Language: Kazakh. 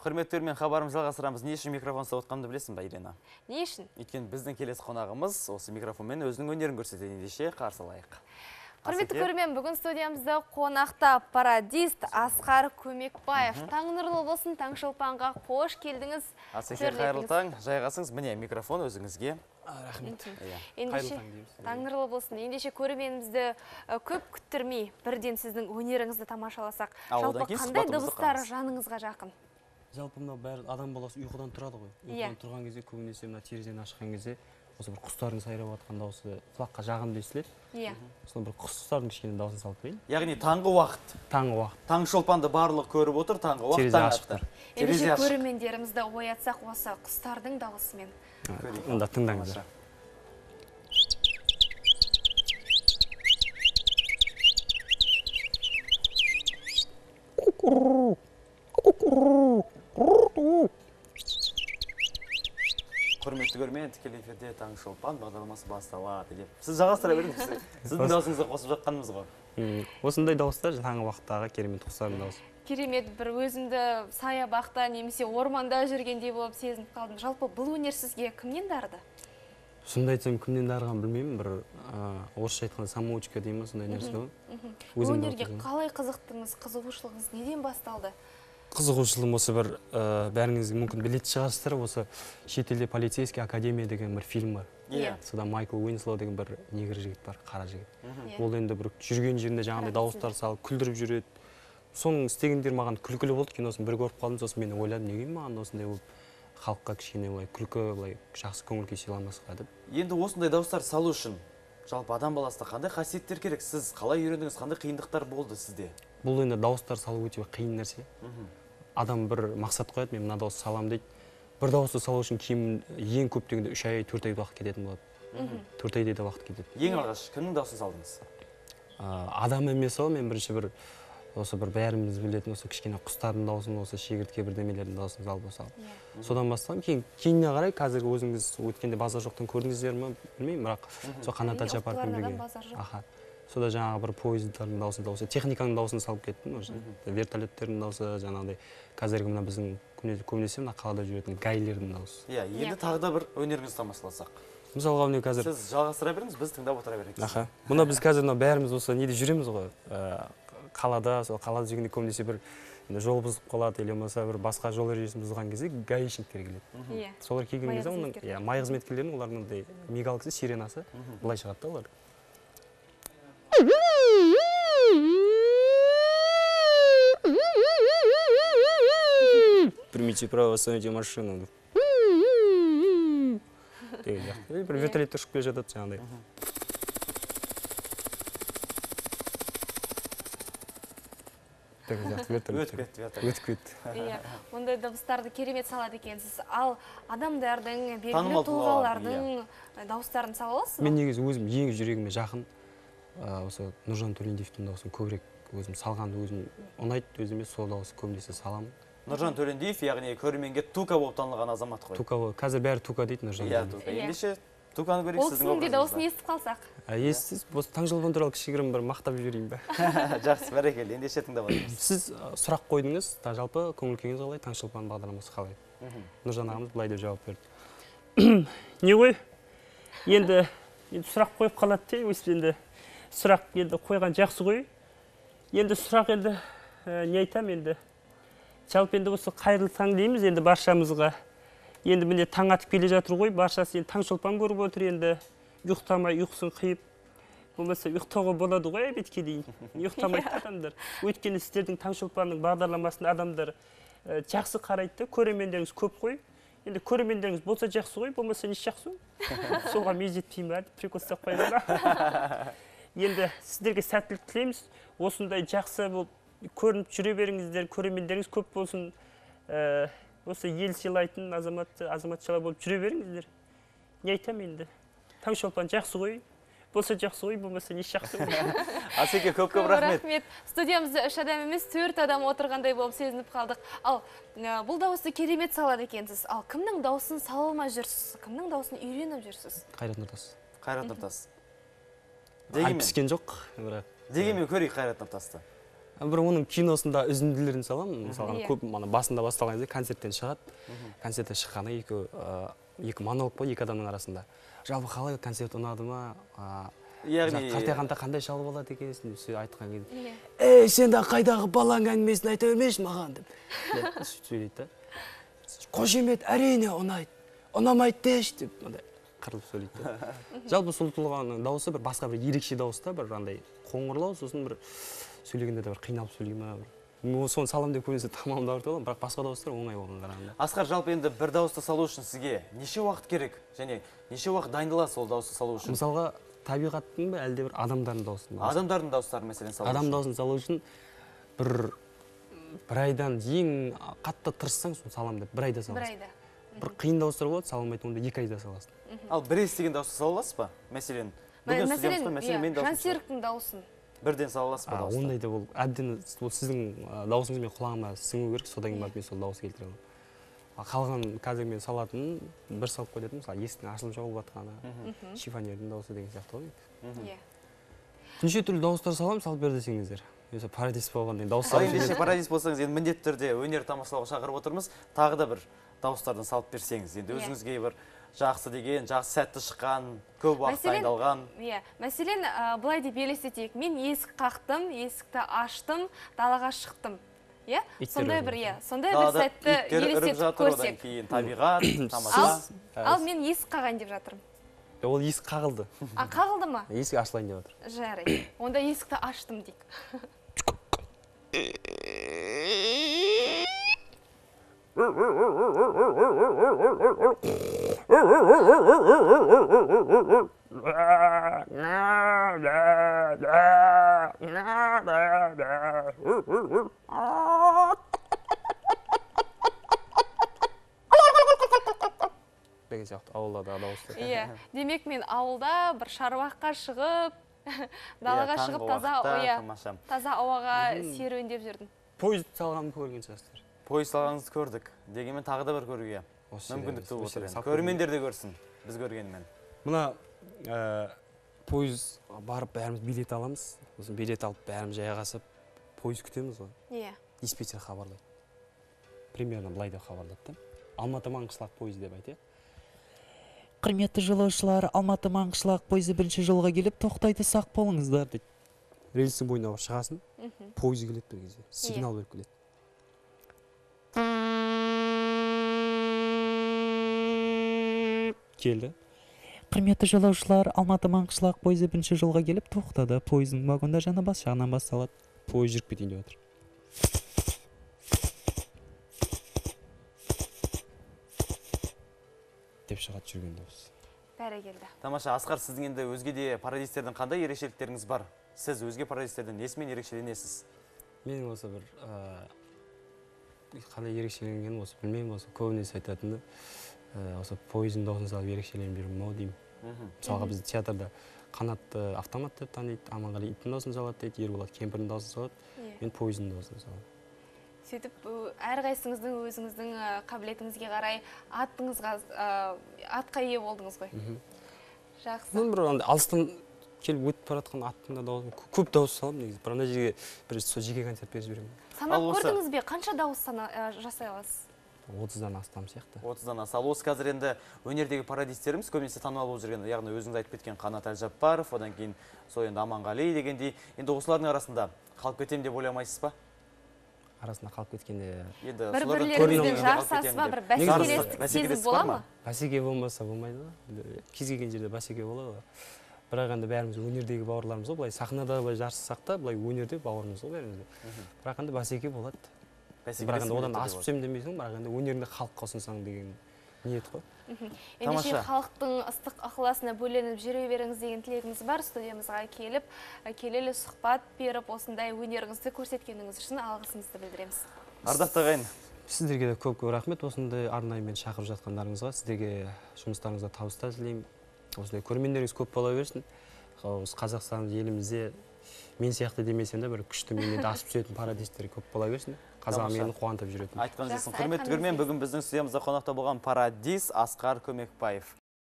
Құрметтер хабарымызды жалғастырамыз. Не үшін микрофон ұстап отқанымды білесің ба, Ирина? Не үшін? Өйткені біздің келесі қонағымыз осы микрофонмен өзінің өнерін көрсетеді. Ендеше қарсы алайық. Құрметті көрермен, бүгін студиямызда қонақта пародист Асқар Көмекбаев. Таң нұрлы болсын, Таңшолпанға қош келдіңіз. Асеке, қайырлы таң. Жайғасыңыз, міне микрофон өзіңізге. Рахмет. Ендеше таң нұрлы болсын. Ендеше көрерменімізді көп күттірмей, бірден сіздің өнеріңізді тамашаласақ. Жалпы қандай дыбыстар жаныңызға жақын? Жалпы мынау бәрі адам баласы ұйқыдан тұрады ғой. Ұйқыдан тұрған кезде көбінесе мына терезені ашқан кезде осы бір құстардың сайрап жатқан дауысы құлаққа жағымды естіледі. Иә. Сосын бір құстардың кішкене дауысын салып қояйын. Яғни таңғы уақыт. Таңғы уақыт. Таңшолпанды барлық көріп отыр, таңғы уақыт таң атты. Ендеше көрермендерімізді оятсақ осы құстардың дауысымен. Онда тыңдаңыздар. Құрметті көрермен, тікелей эфирде Таңшолпан бағдарламасы басталады деп. Сіз жалғастыра беріңіз. Сіздің даусыңызды қосып жатқанымыз ғой. Осындай дауыстар таңғы уақыттағы керемет құстардың дауысы. Керемет, бір өзімді саябақта немесе орманда жүргендей болып сезініп қалдым. Жалпы бұл өнер сізге кімнен дарыды? Сондай айтсам, кімнен дарыған білмеймін, бір орысша айтқанда самоучка деймін, сондай нәрсе ғой. Өнерге қалай қызықтыңыз, қызығушылығыңыз неден басталды? Қызығушылығым осы бір бәріңіз мүмкін білетін шығарсыздар, осы шетелде полицейский академия деген бір фильм бар. Содан Майкл Уинслоу деген бір негр жігіт бар, қара жігіт. Ол енді бір жүрген жерінде жаңағыдай дауыстар салып күлдіріп жүреді. Соның істегендер маған күлкілі болды, киносын бір көріп қалдым, сосын мен ойладым, неге маған осындай болып халыққа кішкене былай күлкі, былай жақсы көңіл күй сыйламасқа деп. Енді осындай дауыстар салу үшін жалпы адам баласына қандай қасиеттер керек? Сіз қалай үйрендіңіз, қандай қиындықтар болды сізде? Бұл енді дауыстар салу өте қиын нәрсе. Адам бір мақсат қояды, мен мына дауысты салам дейді. Бір дауысты салу үшін ең көп дегенде 3 ай, 4 ай уақыт кететін болады. 4 айдай да уақыт кетеді. Ең алғаш кімнің дауысын салдыңыз? Адам емес ол, мен бірінші бір осы бір бәріміз білетін осы кішкене құстардың дауысын, осы шегіртке бірдемелердің дауысын салып салып. Содан бастап, кейініне қарай қазіргі өзіңіз өткенде базар жоқтан көрдіңіздер ме, білмеймін, бірақ сол Қанат Әлжапармен бірге. Сода жаңағы бір поездардың дауысы, осы техниканың дауысын салып кеттім, вертолеттердің дауысы, жаңағыдай қазіргі мына біздің көбінесе мына қалада жүретін гайлердің дауысы. Иә, енді тағы да бір өнеріңізді тамашаласақ. Мысалға міне қазір сіз жалғастыра беріңіз, біз тыңдап отыра берейік. Мұна біз қазір бәріміз осы неде жүреміз ғой. Қалада, сол қалада жүргенде көбінесе бір жол бұзып қалады, или болмаса бір басқа жол ережесін бұзған кезде гаишниктер келеді. Солар келген кезде оның май қызметкерлерінің олардың мигалкасы, сиренасы былай шығады да олар. Примите право, остановите машину. Бір вертолетті ұшып келе жатады жаңағыдай. Өтіп кетті. Ондай дыбыстарды керемет салады екенсіз. Ал адамдардың, белгілі тұлғалардың дауыстарын сала аласыз ба? Мен негізі өзім ең жүрегіме жақын осы Нұржан Төлендиевтің дауысын көбірек өзім салғанды өзім ұнайды, өзіме сол дауысы көбінесе саламын. Нұржан Төлендиев, яғни көрерменге Тука болып танылған азамат қой. Тука, қазір бәрі Тука дейді Нұржан. Иә, Тука. Ендеше Туканы көрейік сіздің образыңызда. Ол кісінің дауысын естіп қалсақ. Естісіз, осы Таңшолпан туралы кішігірім бір мақтап жіберейін бе? Жақсы, бәрекелді. Ендеше тыңдап отырмыз. Сіз сұрақ қойдыңыз, жалпы көңіл күйіңіз қалай, Таңшолпан бағдарламасы қалай? Нұржан ағамыз былай деп жауап берді. Не ғой? Енді сұрақ қойып қалады де, өйстіп енді сұрақ енді қойған жақсы ғой. Енді сұрақ енді не айтам енді. Жалпы енді осы қайырлы таң дейміз енді баршамызға. Енді міне таң атып келе жатыр ғой, баршасы енді Таңшолпан көріп отыр енді. Ұйықтамай, ұйқысын қиып, болмаса ұйықтауға болады ғой бетке дейін. Ұйықтамайды адамдар. Өйткені сіздердің Таңшолпанның бағдарламасында адамдар жақсы қарайды, көрермендеріңіз көп қой. Енді көрермендеріңіз болса жақсы ғой, болмаса неше жақсы. Соға мезетпеймін бе, прикол ұстап қойған. Енді сіздерге сәттілік тілейміз. Осындай жақсы болып көрініп жүре беріңіздер, көрермендеріңіз көп болсын. Осы ел сыйлайтын азаматшалар болып жүре беріңіздер. Не айтам енді? Таңшолпан жақсы ғой, болса жақсы ғой, болмаса неше жақсы ғой. Асеке, көп-көп рахмет. Рахмет. Студиямызда 3 адам емес, 4 адам отырғандай болып сезініп қалдық. Ал бұл дауысты керемет салады екенсіз. Ал кімнің дауысын сала алмай жүрсіз? Кімнің дауысын үйреніп жүрсіз? Қайрат Нұртас. Қайрат Нұртас. Дегенмен жоқ, бірақ. Дегенмен көрейік Қайрат Нұртасты. бір оның киносында үзінділерін саламын. Мысалға Иә. көп басында басталған кезде концерттен шығады. Концерттен шыққанда екі монолог болды екі адамның арасында. Жалпы қалай концерт ұнады ма? Яғни Қартайғанда қандай шалып алады екенсің деп сөз айтқан кезде. Иә. Сен де қайдағы балаң әңгімесін айта бермеші маған деп. Сөйлейді. Қошемет әрине ұнайды. Ұнамайды деші деп қырылып сөйлейді. Жалпы сол тұлғаның дауысы бір басқа бір ерекше дауыста бір андай қоңырлау, сосын бір сөйлегенде де бір қиналып сөйлей ма бір. Мен соны салам деп көрінсе тамамда ұртып аламын, бірақ басқа дауыстар оңай болған қарағанда. Асқар, жалпы енді бір дауысты салу үшін сізге неше уақыт керек және неше уақыт дайындаласыз ол дауысты салу үшін? Мысалға табиғаттың ба әлде бір адамдардың дауысын? Адамдардың дауыстарын мәселен салу үшін. Адам дауысын салу үшін бір айдан ең қатты тырыссаң соны салам деп бір айда саласың. Бір айда. Бір қиын дауыстар болады, сала алмайтын онда 2 айда саласың. Ал бір естіген дауысты сала аласыз ба? Мәселен, бүгін студиямызда мен дауысын Жансеріктің дауысын. бірден сала аласыз ба дауысты? Ондай да ол әбден сіздің дауысыңыз мен құлағыма сіңу керек, содан кейін барып мен сол дауысты келтіре аламын. Қалған қазір мен салатын бір салып қоятын, мысалы есіктің ашылып жабылып жатқаны, шифонердің дауысы деген сияқты ғой. Иә. Неше түрлі дауыстар саламын, салып бер десеңіздер. Мен пародист болғаннан кейін дауыс Ал салып ендеше пародист болсаңыз, енді міндетті түрде өнер тамашалауға шақырып отырмыз. Тағы да бір дауыстардан салып берсеңіз, енді өзіңізге бір жақсы деген, жақсы сәтті шыққан, көп уақыт дайындалған. Иә, мәселен, былай деп елестетейік, мен есік қақтым, есікті аштым, далаға шықтым. Иә? Сондай бір сәтті елестетіп көрсек. Кейін табиғат, тамаша. Ал мен есік қағайын деп жатырмын. Ол есік қағылды. Қағылды ма? Есік ашылайын деп жатыр. Жарайды. Онда есікті аштым дейік. Деген сияқты ауылда дауыстар. Иә, демек мен ауылда бір шаруаққа шығып, далаға шығып таза ауаға серуендеп жүрдім. Пойыз салғанымды көрген шығарсыздар. Пойыз салғаныңызды көрдік. Дегенмен тағы да бір көруге мүмкіндік туып отыр. Көрермендер де көрсін, біз көргенмен. Мына пойыз барып бәріміз билет аламыз. Сосын билет алып бәріміз жайғасып пойыз күтеміз ғой. Иә. Диспетчер хабарлайды. Примерно былай деп хабарлайды. Алматы Маңғышлақ пойыз деп айтты. Құрметті жолаушылар, Алматы Маңғышлақ пойызы бірінші жолға келіп тоқтайды, сақ болыңыздар дейді. Рельстің бойына шығасың, пойыз келеді бір кезде, сигнал беріп келеді. Келді. Құрметті жолаушылар, Алматы Маңғышлақ пойызы бірінші жолға келіп тоқтады. Пойыздың вагонда жаны бас жағынан басталады. Пойыз жүріп кетейін деп отыр. Деп шығады жүрген дауыс. Бәрекелді. Тамаша, Асқар, сіздің енді өзге де пародистердің қандай ерекшеліктеріңіз бар? Сіз өзге пародистерден несімен ерекшеленесіз? Менің осы бір қандай ерекшеленгенім осы білмеймін, осы көбінесе айтатынды осы пойыздың дауысын салып ерекшеленіп жүрмін ау деймін. Мысалға бізде театрда Қанатты автомат деп таниды, Аманғали иттің дауысын салады дейді, Ерболат кемпірдің дауысын салады, мен пойыздың дауысын саламын. Сөйтіп, әрқайсыңыздың өзіңіздің қабілетіңізге қарай атқа ие болдыңыз ғой. Жақсы. Мен бір алыстан келіп өтіп бара жатқан аттың да дауысын көп дауыс саламын негізі. Бір ана жерге бір жеке концерт беріп жіберемін. Санап көрдіңіз бе? Қанша дауыс жасай аласыз? 30-дан астам сияқты. 30-дан аса. Ал осы қазір енді өнердегі пародистеріміз көбінесе танымал болып жүрген, яғни өзіңіз айтып кеткен Қанат Әлжаппаров, одан кейін сол енді Аманғали дегендей. Енді осылардың арасында қалып кетем деп ойламайсыз ба? Арасында қалып кеткенде бір-бірлеріңізбен жарысасыз ба, бір бәсекелестік сезім бола ма? Бәсеке болмаса болмайды ғой. Кез келген жерде бәсеке болады ғой. Бірақ енді бәріміз өнердегі бауырларымыз ғой, былай сахнада былай жарыссақ та, былай өнерде бауырымыз ғой бәріміз. Бірақ енді бәсеке болады. Бірақ енді одан асып түсем демейсің, бірақ енді өнерінде халыққа ұсынсаң деген ниет қой. Ендеше халықтың ыстық ықыласына бөленіп жүре беріңіз деген тілегіңіз бар. Студиямызға келіп, келелі сұхбат беріп, осындай өнеріңізді көрсеткеніңіз үшін алғысымызды білдіреміз. Ардақты ағайын, сіздерге де көп рахмет. Осындай арнайы мен шақырып жатқандарыңызға, сіздерге жұмыстарыңызда табыстар тілеймін. Осындай көрермендеріңіз көп бола берсін. Осы Қазақстан елімізде мен сияқты демесем де бір күшті менен асып түсетін пародисттер көп бола берсін. Қазақ мені қуантып жүретін. Айтқан жесін. Құрметті көрермен, бүгін біздің студиямызда қонақта болған пародист Асқар Көмекбаев.